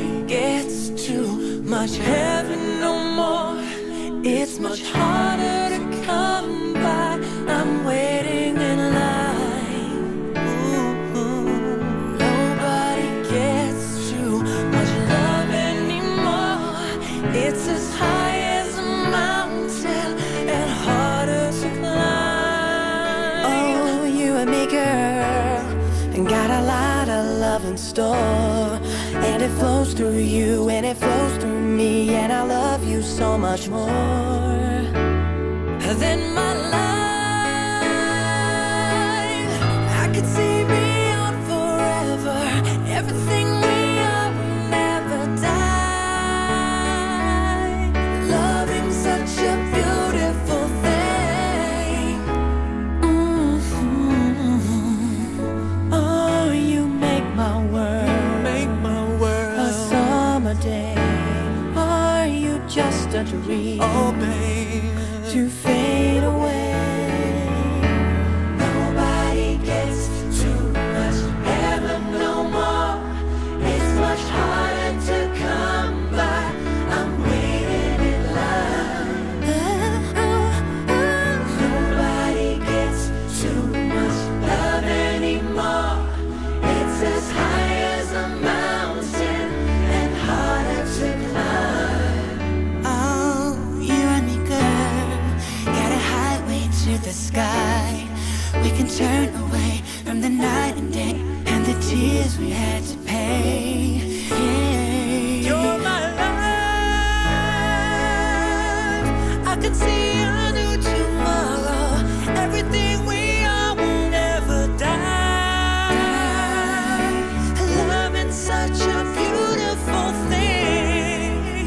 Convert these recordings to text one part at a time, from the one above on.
Nobody gets too much heaven no more. It's much harder to come by. I'm waiting in line. Ooh. Nobody gets too much love anymore. It's as high as a mountain and harder to climb. Oh, you and me, girl, and got a lot of love in store, and it flows through you and it flows through me, and I love you so much more than my life. I could see beyond forever. Everything we are will never die. Loving's such a beautiful thing. Oh, you make my world a summer day. Are you just a dream? Oh, babe, to fade away. Nobody gets too much heaven no more. It's much harder to come by. I'm waiting in line. Nobody gets too much love anymore. It's as high as a mountain and harder to climb. Oh, you and me, girl, got a highway to the sky. We can turn away from the night and day and the tears we had to pay. Yeah. You're my life. I can see a new tomorrow. Everything we are will never die. Loving's such a beautiful thing.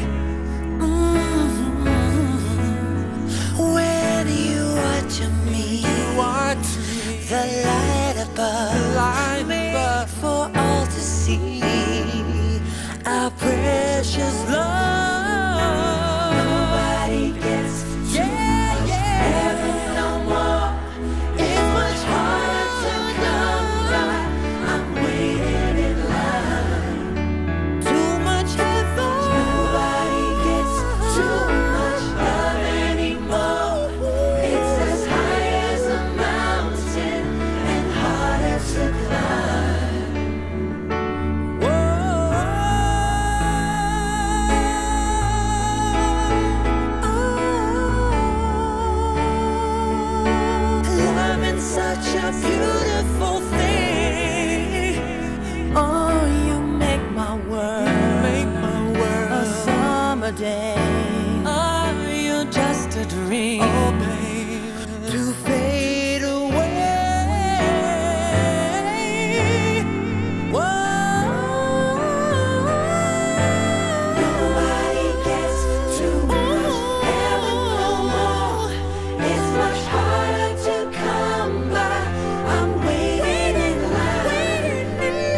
When you are to me, the light above, made for all to see, our precious love. Nobody gets too much heaven no more. It's much harder to come by. I'm waiting in line. Too much heaven. Nobody gets too much love anymore. It's as high as a mountain and harder to climb. Whoa. Loving's such a beautiful thing. Oh, you make my world a summer day. Are you just a dream? oh, babe, To fade away. Whoa. Nobody gets too much heaven no more. It's much harder to come by. I'm waiting in line.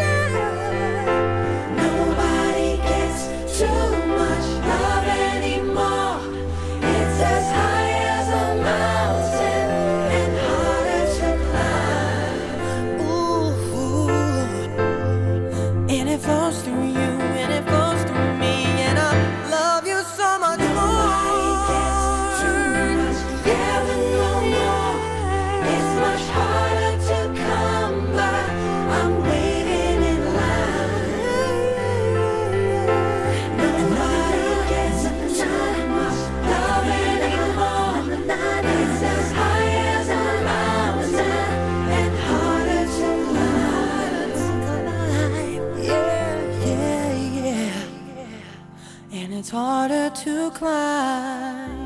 Nobody gets too much love anymore. It's as high as a mountain and harder to climb. Ooh, and it flows through you and it flows through me, and I love you so much more. Heaven no more. It's much harder to come by. I'm waiting in line. Nobody gets too much love anymore. It's as high as a mountain and harder to climb. Yeah. And it's harder to climb.